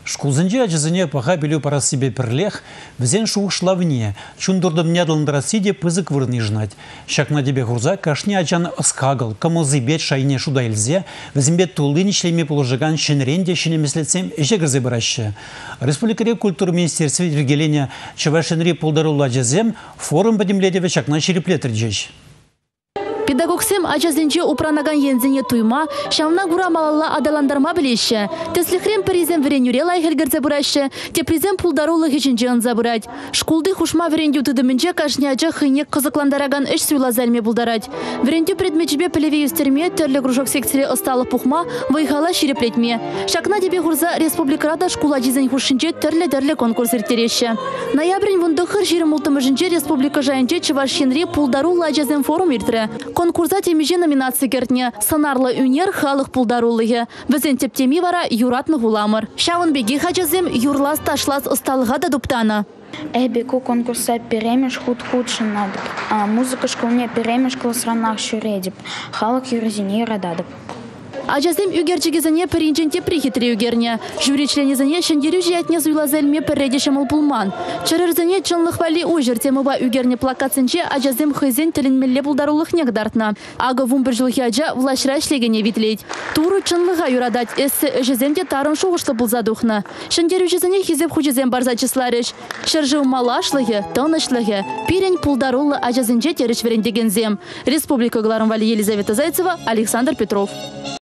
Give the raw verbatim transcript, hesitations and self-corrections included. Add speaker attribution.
Speaker 1: Шкулзынче ачызыне паха билю пара себе перлех, взен шух шлавне, чундурдым нядландраси пызык вырны жнать. Шакна тебе хурза кашни ачан скагал, кому зыбет шайне шуда эльзе, взимбет тулынычлеми положиган шенренде шенемеслецем ежегрзе бараще. Республикаре культуры министерства вергеления чавашенри полдарулла джезем форум подемледеве шакна череплетрджеч.
Speaker 2: Педагогсем ачазенче упранаган ензене туйма, шамна гура малалла адаландарма білеші. Теслихрем перезем веренюре лайхелгерзе бурайшы, те презем пулдарулы хечінже анза бурать. Шкулды хушма верендю тыдымынче кашняча хыйнек кызыкландараган эш суйла зальме булдарать. Верендю предмечбе пелеве юстерме, терлі кружок секцире осталы пухма, вайхала ширеплетме. Шакна тебе хурза республикарада шкула жизен хушинче терлі-терлі конкурс иртереші. Ноябрень вундахыр жирым ултымыжынче республика жайынче чывашшенре пулдарулла ачазен форум иртірі. Конкурса темеже номинация кертне «Санарлы үнер халық пулдарулығы». Візен тептеми вара юратны гуламыр. Шауын беги хачазем юрлас ташлас ысталыға да дуптана.
Speaker 3: Эбеку конкурса перемеш худ-худшын надып. Музыка школне перемеш классранах шуредіп. Халық юрзине рададып.
Speaker 2: Ачазем үгерчегезіне перинченте прихитре үгерне. Жюричленезіне шендерю жиятне зуйлазельме перредешемыл пулман. Чарырзіне чынлық вали ужыр темыба үгерне плакатсынче ачазем хызен тілінмелле бұлдарулық негдарытна. Ага вумбір жылхи ача влашра шлегене витлейд. Туру чынлыға юрадать эссе өжеземде тарын шуғышты бұлзадухна. Шендерю жезіне хизеп хучезем барза числарыш. Шыржы малашлығы, тынышлығы, пирень пулдарулы ачазенче теріш верендегензем. Республика Гларым Вали Елизавета Зайцева, Александр Петров.